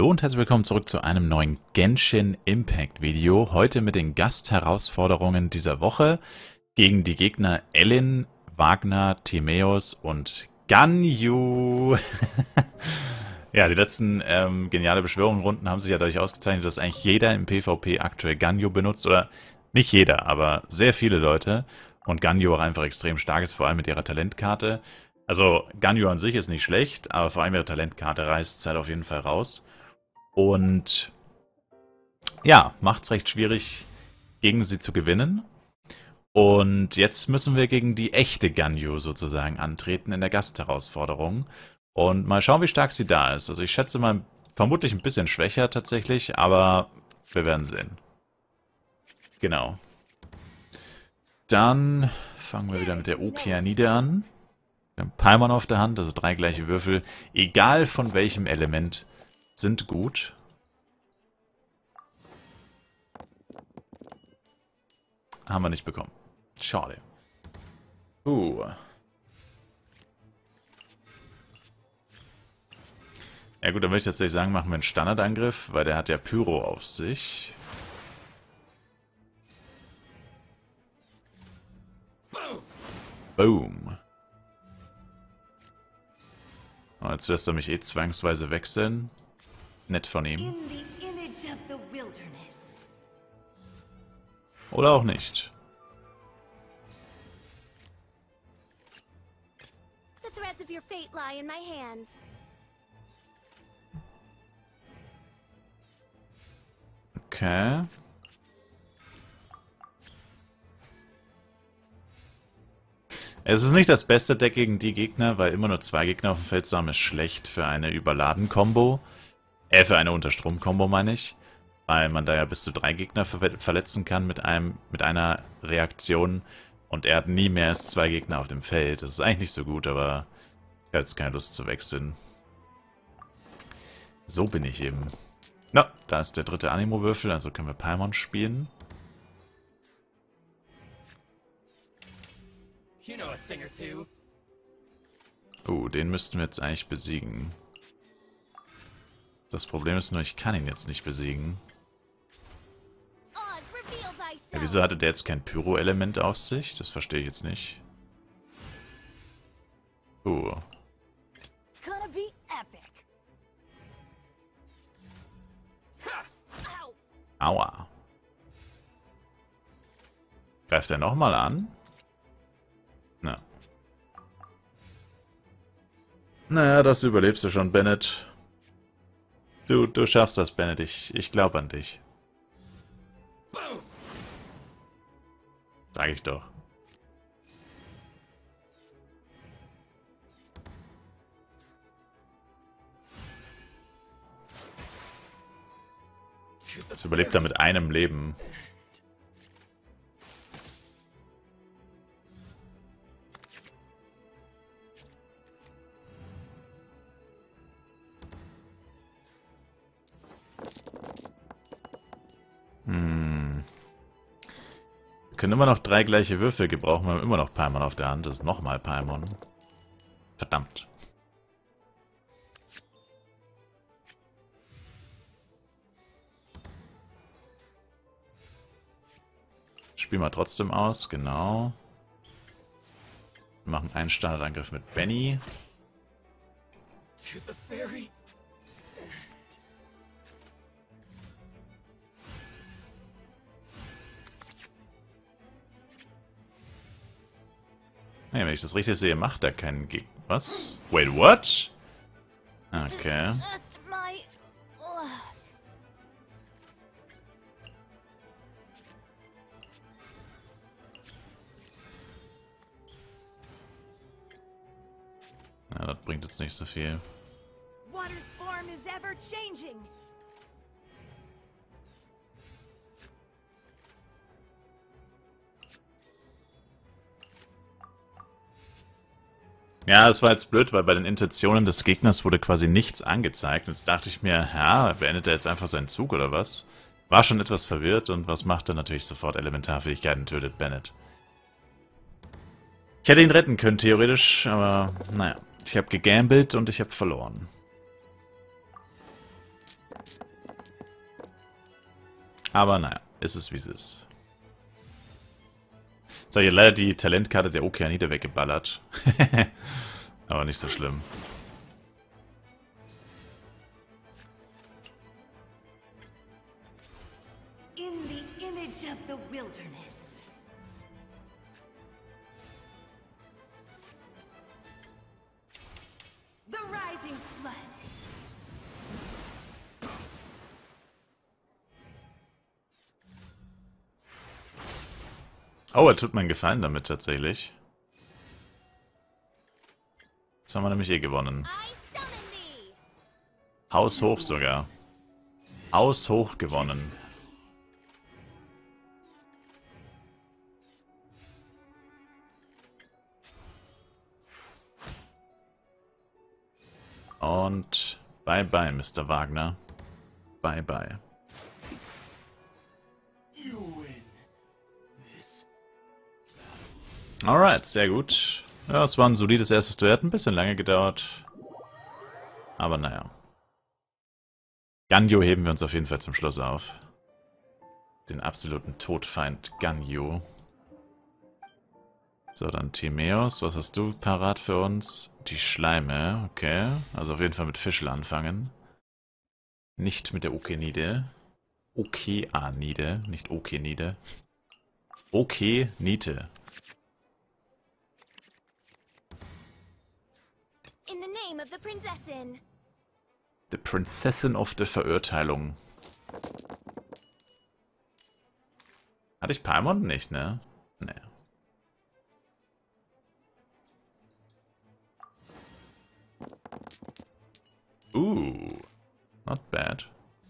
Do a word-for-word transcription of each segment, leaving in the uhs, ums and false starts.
Hallo und herzlich willkommen zurück zu einem neuen Genshin Impact Video. Heute mit den Gastherausforderungen dieser Woche gegen die Gegner Elin, Wagner, Timaeus und Ganyu. Ja, die letzten ähm, geniale Beschwörungsrunden haben sich ja dadurch ausgezeichnet, dass eigentlich jeder im PvP aktuell Ganyu benutzt. Oder nicht jeder, aber sehr viele Leute. Und Ganyu auch einfach extrem stark ist, vor allem mit ihrer Talentkarte. Also Ganyu an sich ist nicht schlecht, aber vor allem ihre Talentkarte reißt es halt auf jeden Fall raus. Und ja, macht es recht schwierig, gegen sie zu gewinnen. Und jetzt müssen wir gegen die echte Ganyu sozusagen antreten in der Gastherausforderung. Und mal schauen, wie stark sie da ist. Also ich schätze mal, vermutlich ein bisschen schwächer tatsächlich, aber wir werden sehen. Genau. Dann fangen wir wieder mit der Okeanide an. Wir haben Paimon auf der Hand, also drei gleiche Würfel. Egal von welchem Element, sind gut. Haben wir nicht bekommen. Schade. Uh. Ja gut, dann würde ich tatsächlich sagen, machen wir einen Standardangriff, weil der hat ja Pyro auf sich. Boom. Oh, jetzt lässt er mich eh zwangsweise wechseln. Nett von ihm. Oder auch nicht. The threads of your fate lie in my hands. Okay. Es ist nicht das beste Deck gegen die Gegner, weil immer nur zwei Gegner auf dem Feld zu haben, ist schlecht für eine Überladen-Kombo. Äh, für eine Unterstrom-Kombo meine ich. Weil man da ja bis zu drei Gegner ver verletzen kann mit einem mit einer Reaktion. Und er hat nie mehr als zwei Gegner auf dem Feld. Das ist eigentlich nicht so gut, aber ich habe jetzt keine Lust zu wechseln. So bin ich eben. Na, da ist der dritte Animo-Würfel, also können wir Paimon spielen. Oh, den müssten wir jetzt eigentlich besiegen. Das Problem ist nur, ich kann ihn jetzt nicht besiegen. Ja, wieso hatte der jetzt kein Pyro-Element auf sich? Das verstehe ich jetzt nicht. Oh. Aua. Greift er nochmal an? Na. Naja, das überlebst du schon, Bennett. Du, du schaffst das, Bennett. Ich, ich glaube an dich. Sag ich doch. Jetzt überlebt er mit einem Leben. Hm. Wir können immer noch drei gleiche Würfel gebrauchen, wir haben immer noch Paimon auf der Hand. Das ist nochmal Paimon. Verdammt. Spielen wir trotzdem aus, genau. Wir machen einen Standardangriff mit Benny. Nee, wenn ich das richtig sehe, macht er keinen Gegner. Was? Wait, what? Okay. Ja, das bringt jetzt nicht so viel. Water's form is ever changing. Ja, es war jetzt blöd, weil bei den Intentionen des Gegners wurde quasi nichts angezeigt. Jetzt dachte ich mir, ja, beendet er jetzt einfach seinen Zug oder was? War schon etwas verwirrt und was macht er? Natürlich sofort Elementarfähigkeiten, tötet Bennett. Ich hätte ihn retten können, theoretisch, aber naja. Ich habe gegambelt und ich habe verloren. Aber naja, ist es wie es ist. So, hier leider die Talentkarte der Okeanide weggeballert. Aber nicht so schlimm. In the image of the wilderness. The rising flood. Oh, er tut mir einen Gefallen damit tatsächlich. Jetzt haben wir nämlich eh gewonnen. I summon thee. Haushoch sogar. Haushoch gewonnen. Und bye bye, Mister Wagner. Bye bye. Alright, sehr gut. Ja, es war ein solides erstes Duell, hat ein bisschen lange gedauert. Aber naja. Ganyu heben wir uns auf jeden Fall zum Schluss auf. Den absoluten Todfeind Ganyu. So, dann Timeos, was hast du parat für uns? Die Schleime, okay. Also auf jeden Fall mit Fischl anfangen. Nicht mit der Okeanide. Okeanide, nicht Okeanide. Okeanide. In the name of the Prinzessin. The Prinzessin of the Verurteilung. Hatte ich Paimon? Nicht, ne? Ne. Uh, not bad.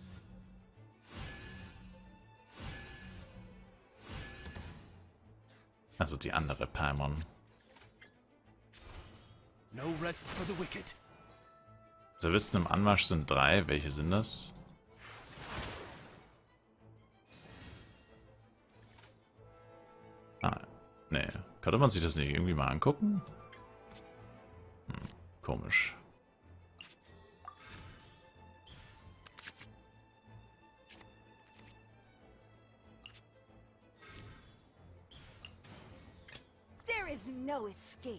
Also die andere Paimon. No rest for the wicked. Servisten im Anmarsch sind drei. Welche sind das? Ah, nee. Könnte man sich das nicht irgendwie mal angucken? Hm, komisch. There is no escape.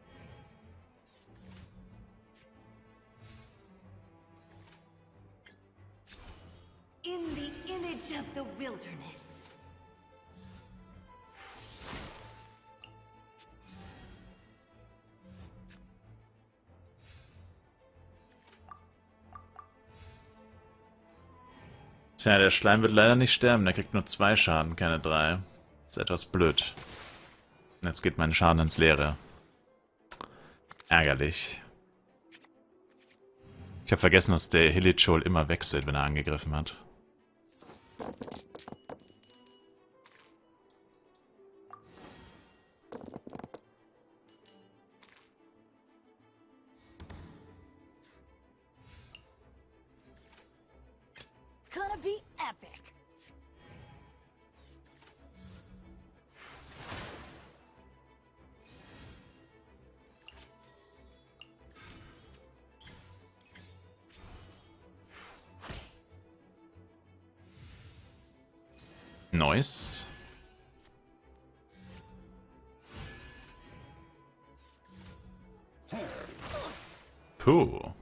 In the image of the wilderness. Tja, der Schleim wird leider nicht sterben. Der kriegt nur zwei Schaden, keine drei. Ist etwas blöd. Und jetzt geht mein Schaden ins Leere. Ärgerlich. Ich habe vergessen, dass der Hilichurl immer wechselt, wenn er angegriffen hat. Gonna be epic. Nice. Puh.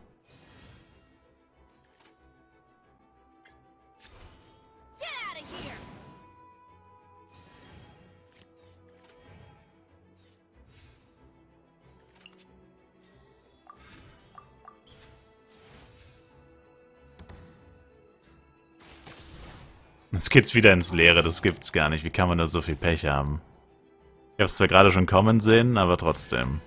Get out of here. Jetzt geht's wieder ins Leere, das gibt's gar nicht. Wie kann man da so viel Pech haben? Ich hab's zwar gerade schon kommen sehen, aber trotzdem.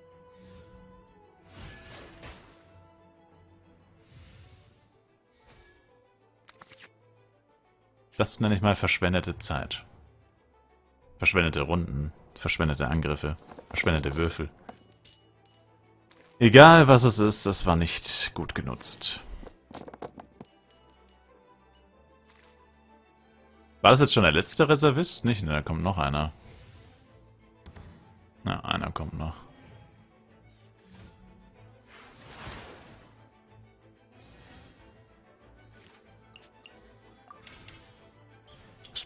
Das nenne ich mal verschwendete Zeit. Verschwendete Runden, verschwendete Angriffe, verschwendete Würfel. Egal was es ist, das war nicht gut genutzt. War das jetzt schon der letzte Reservist? Nicht, ne, da kommt noch einer. Na, einer kommt noch.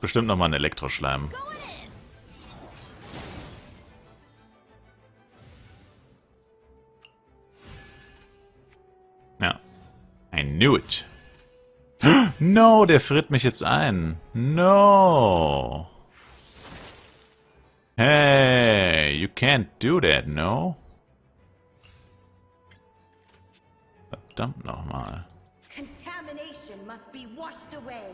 bestimmt nochmal ein Elektroschleim. Ja. I knew it. No, der friert mich jetzt ein. No. Hey, you can't do that, no? Verdammt nochmal. Contamination must be washed away.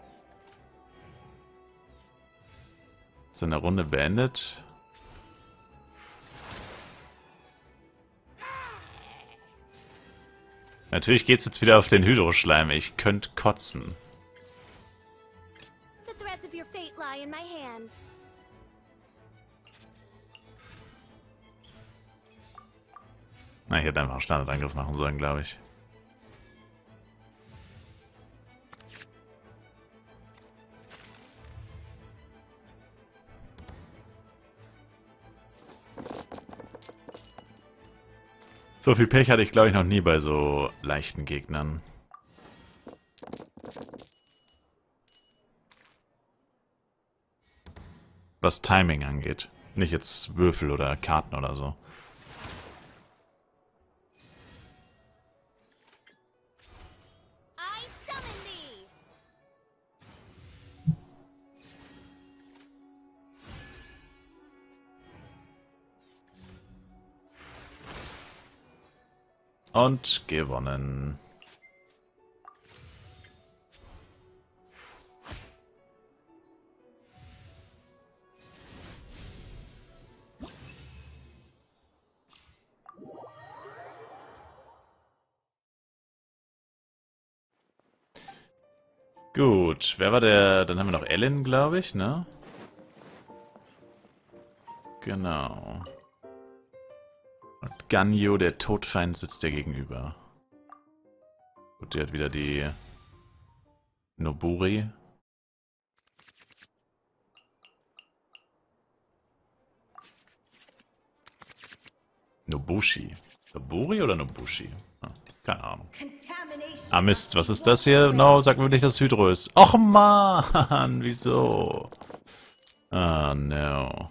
Ist eine Runde beendet? Natürlich geht's jetzt wieder auf den Hydroschleim. Ich könnte kotzen. The threads of your fate lie in my hands. Na, ich hätte einfach einen Standardangriff machen sollen, glaube ich. So viel Pech hatte ich, glaube ich, noch nie bei so leichten Gegnern. Was Timing angeht. Nicht jetzt Würfel oder Karten oder so. I summon thee. Und gewonnen. Gut, wer war der? Dann haben wir noch Ellen, glaube ich, ne? Genau. Und Ganyu, der Todfeind, sitzt dir gegenüber. Gut, der hat wieder die Noburi. Nobushi. Noburi oder Nobushi? Ah, keine Ahnung. Contamination. Ah Mist, was ist das hier? No, sag mir nicht, dass es Hydro ist. Och man, wieso? Ah, no.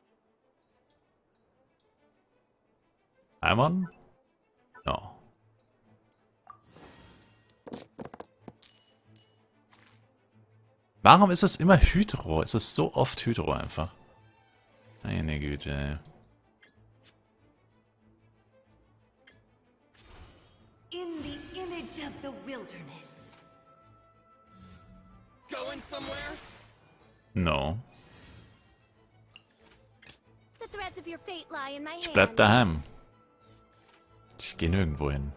Eimon? No. Warum ist es immer Hydro? Es ist so oft Hydro einfach. Meine Güte. In the image of the wilderness. Going somewhere? No. The threads of your fate lie in my hands. Ich bleib daheim. Ich gehe nirgendwo hin.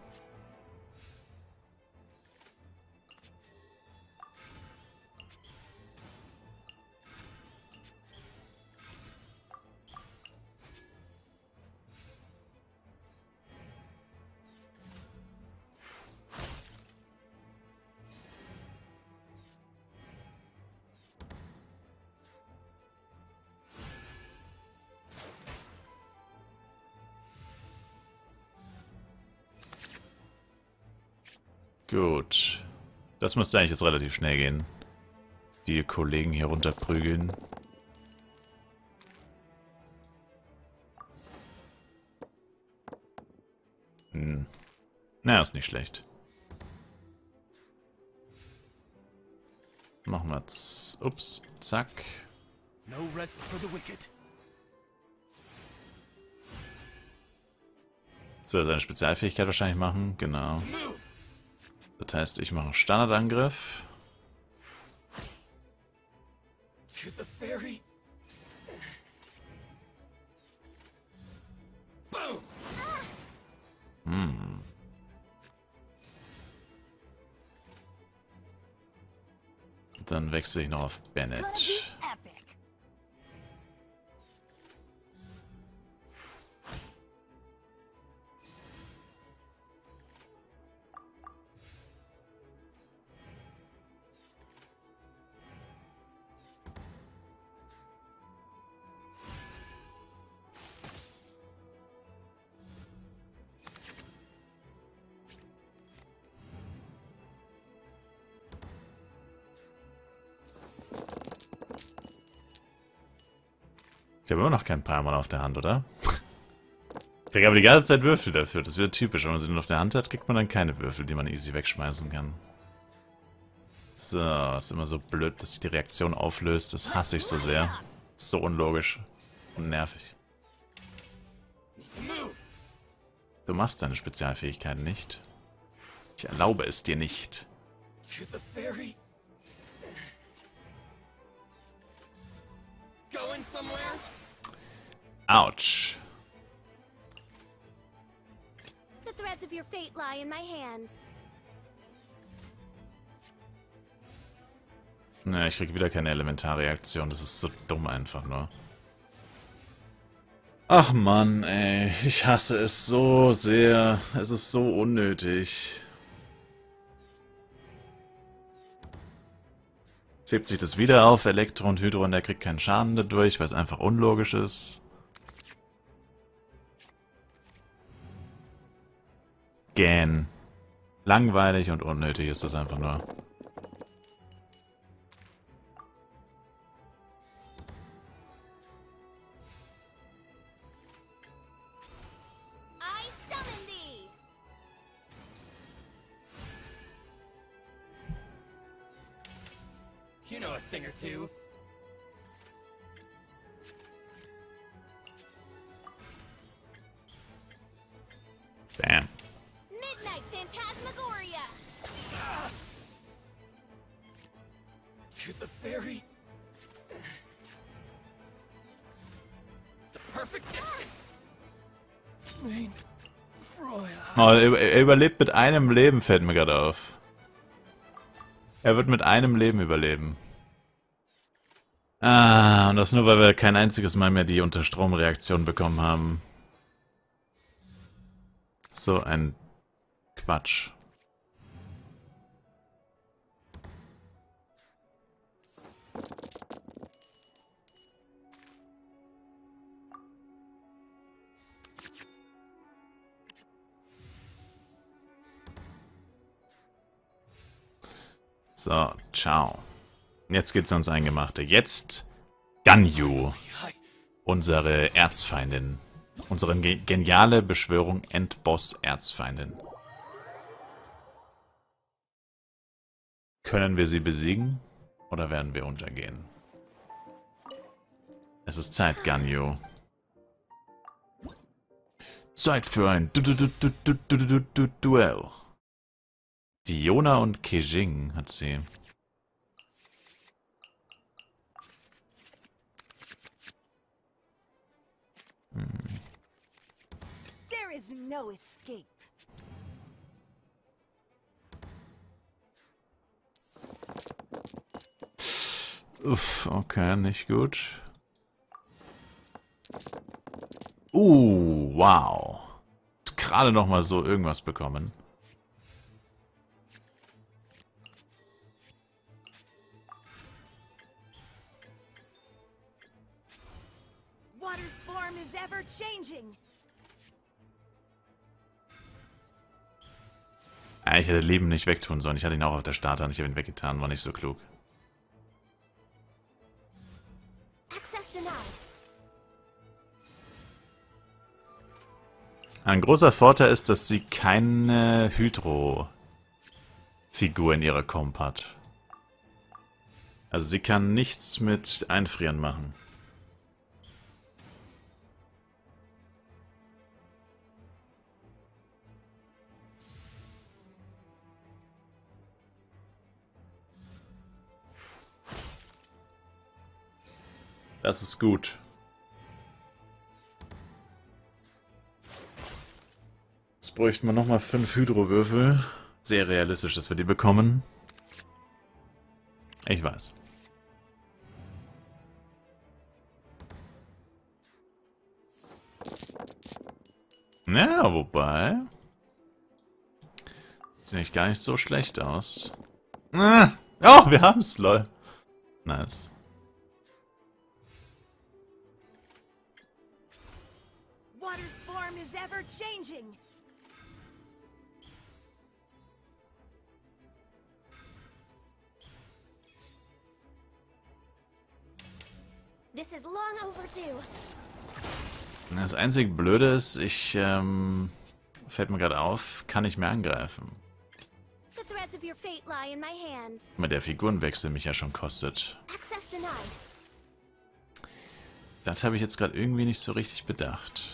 Gut. Das müsste eigentlich jetzt relativ schnell gehen. Die Kollegen hier runterprügeln. Hm. Na, ist nicht schlecht. Machen wir z ups, zack. No rest for the wicked. Das wird seine Spezialfähigkeit wahrscheinlich machen, genau. Move! Das heißt, ich mache einen Standardangriff. To the ferry. Boom! Hm. Dann wechsle ich noch auf Bennett. Epic. Ich habe immer noch keinen Paimon auf der Hand, oder? Ich kriege aber die ganze Zeit Würfel dafür. Das ist wieder typisch. Wenn man sie nur auf der Hand hat, kriegt man dann keine Würfel, die man easy wegschmeißen kann. So, ist immer so blöd, dass sich die Reaktion auflöst. Das hasse ich so sehr. Ist so unlogisch und nervig. Du machst deine Spezialfähigkeiten nicht. Ich erlaube es dir nicht. To the ferry. Going somewhere? Autsch. The threads of your fate lie in my hands. Ne, ich krieg wieder keine Elementarreaktion. Das ist so dumm einfach nur. Ach Mann, ey. Ich hasse es so sehr. Es ist so unnötig. Jetzt hebt sich das wieder auf. Elektro und Hydro und der kriegt keinen Schaden dadurch, weil es einfach unlogisch ist. Gähn. Langweilig und unnötig ist das einfach nur. I summon thee! You know a thing or two. Bam. Midnight Phantasmagoria! To the ferry. The perfect distance. Mein Fräulein. Oh, er, er überlebt mit einem Leben, fällt mir gerade auf. Er wird mit einem Leben überleben. Ah, und das nur, weil wir kein einziges Mal mehr die Unterstromreaktion bekommen haben. So ein Quatsch. So, ciao. Jetzt geht's ans Eingemachte. Jetzt Ganyu, unsere Erzfeindin. Unsere ge geniale Beschwörung Endboss-Erzfeindin. Können wir sie besiegen? Oder werden wir untergehen? Es ist Zeit, Ganyu. Zeit für ein du du du du du du du du Duell. Diona und Kejing hat sie. Hm. There is no escape. Uff, okay, nicht gut. Uh, wow. Gerade noch mal so irgendwas bekommen. Water's form is ever changing. Ja, ich hätte Leben nicht wegtun sollen. Ich hatte ihn auch auf der Starter und ich habe ihn weggetan. War nicht so klug. Access denied. Ein großer Vorteil ist, dass sie keine Hydro-Figur in ihrer Comp hat. Also sie kann nichts mit Einfrieren machen. Das ist gut. Jetzt bräuchten wir nochmal fünf Hydro-Würfel. Sehr realistisch, dass wir die bekommen. Ich weiß. Ja, wobei... Sieht eigentlich gar nicht so schlecht aus. Ah, oh, wir haben's, lol. Nice. Water's form is ever changing. This is long overdue. Das einzige Blöde ist, ich, ähm, fällt mir gerade auf, kann nicht mehr angreifen. The threads of your fate lie in my hands. Mit der Figurenwechsel mich ja schon kostet. Access denied. Das habe ich jetzt gerade irgendwie nicht so richtig bedacht.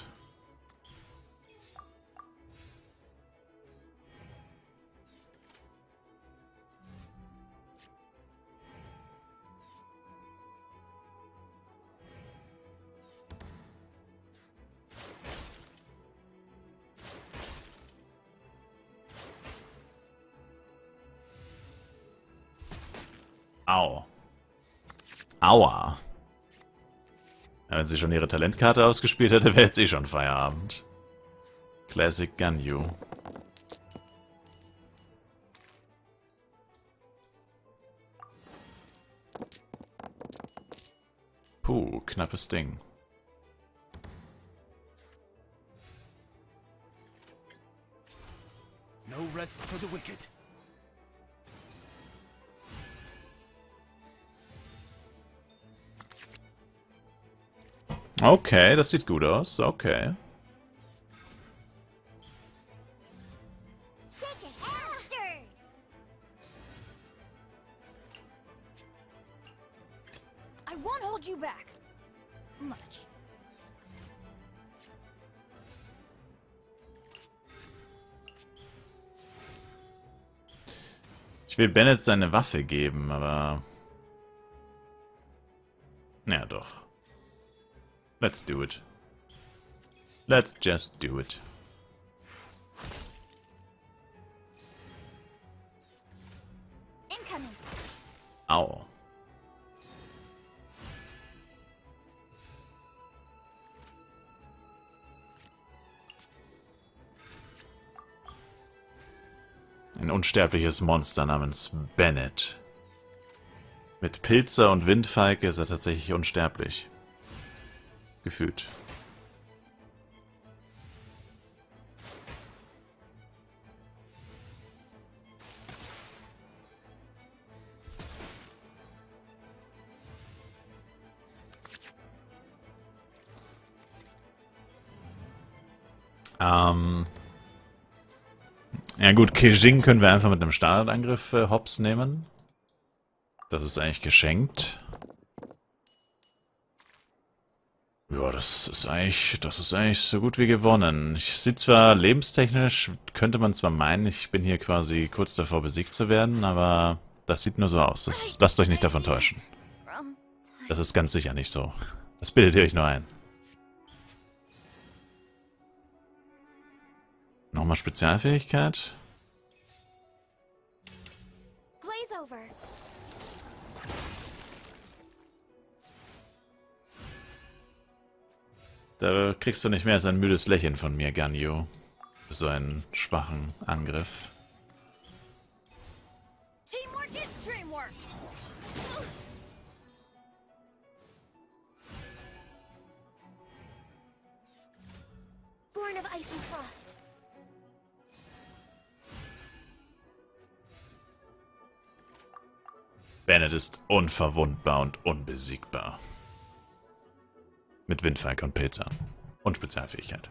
Au. Aua. Ja, wenn sie schon ihre Talentkarte ausgespielt hätte, wäre jetzt eh schon Feierabend. Classic Ganyu. Puh, knappes Ding. No rest for the wicked. Okay, das sieht gut aus. Okay. Shake it faster. I won't hold you back. Much. Ich will Bennett seine Waffe geben, aber... Ja, doch. Let's do it. Let's just do it. Incoming. Au. Ein unsterbliches Monster namens Bennett. Mit Pilzer und Windfalke ist er tatsächlich unsterblich. Gefühlt. Ähm... Ja gut, Kejing können wir einfach mit einem Standardangriff äh, hops nehmen. Das ist eigentlich geschenkt. Ja, das ist eigentlich, das ist eigentlich so gut wie gewonnen. Ich sehe zwar lebenstechnisch, könnte man zwar meinen, ich bin hier quasi kurz davor besiegt zu werden, aber das sieht nur so aus. Das, lasst euch nicht davon täuschen. Das ist ganz sicher nicht so. Das bildet ihr euch nur ein. Nochmal Spezialfähigkeit. Glaze over. Da kriegst du nicht mehr als ein müdes Lächeln von mir, Ganyu. Für so einen schwachen Angriff. Teamwork is dreamwork. Born of ice and frost. Bennett ist unverwundbar und unbesiegbar. Mit Windfalke und Pilzer. Und Spezialfähigkeit.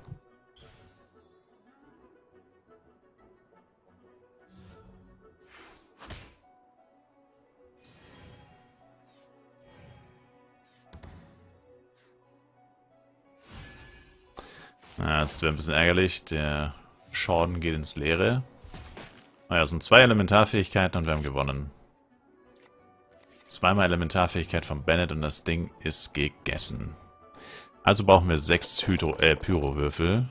Na, das wäre ein bisschen ärgerlich. Der Schaden geht ins Leere. Naja, es sind zwei Elementarfähigkeiten und wir haben gewonnen. Zweimal Elementarfähigkeit von Bennett und das Ding ist gegessen. Also brauchen wir sechs Hydro äh, Pyrowürfel.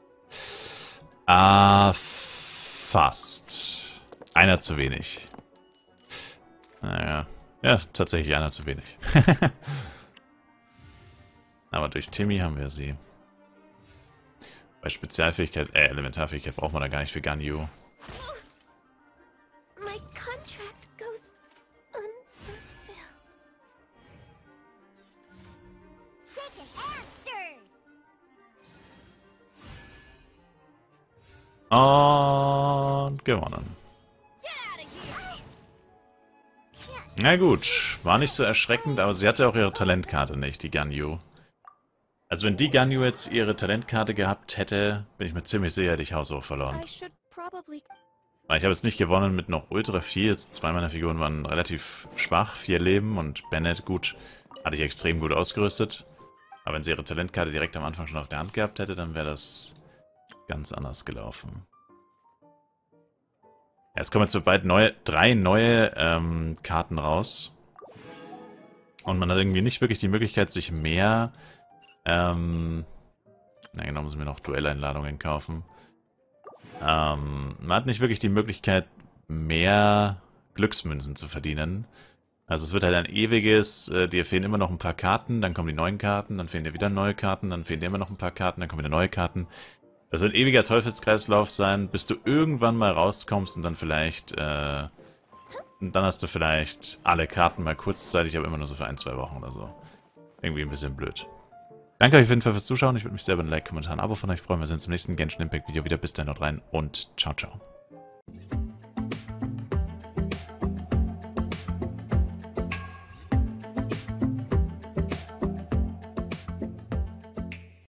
Ah, fast. Einer zu wenig. Naja, ja, tatsächlich einer zu wenig. Aber durch Timmy haben wir sie. Bei Spezialfähigkeit, äh, Elementarfähigkeit braucht man da gar nicht für Ganyu. My contract goes unfulfilled. Shake it faster. Und gewonnen. Get out of here. Can't Na gut, war nicht so erschreckend, aber sie hatte auch ihre Talentkarte nicht, die Ganyu. Also wenn die Ganyu jetzt ihre Talentkarte gehabt hätte, bin ich mir ziemlich sicher, hätte ich haushoch verloren. I should probably... Weil ich habe jetzt nicht gewonnen mit noch Ultra viel. Jetzt zwei meiner Figuren waren relativ schwach, vier Leben und Bennett, gut, hatte ich extrem gut ausgerüstet. Aber wenn sie ihre Talentkarte direkt am Anfang schon auf der Hand gehabt hätte, dann wäre das ganz anders gelaufen. Ja, es kommen jetzt bald neue, drei neue ähm, Karten raus. Und man hat irgendwie nicht wirklich die Möglichkeit, sich mehr... Ähm, na genau, müssen wir noch Duelleinladungen kaufen. Ähm, man hat nicht wirklich die Möglichkeit, mehr Glücksmünzen zu verdienen. Also es wird halt ein ewiges, äh, dir fehlen immer noch ein paar Karten, dann kommen die neuen Karten, dann fehlen dir wieder neue Karten, dann fehlen dir immer noch ein paar Karten, dann kommen wieder neue Karten. Das wird ein ewiger Teufelskreislauf sein, bis du irgendwann mal rauskommst und dann vielleicht, äh, dann hast du vielleicht alle Karten mal kurzzeitig, aber immer nur so für ein, zwei Wochen oder so. Irgendwie ein bisschen blöd. Danke euch auf jeden Fall fürs Zuschauen. Ich würde mich sehr über ein Like, Kommentar, ein Abo von euch freuen. Wir sehen uns im nächsten Genshin Impact Video wieder. Bis dann, haut rein und ciao, ciao.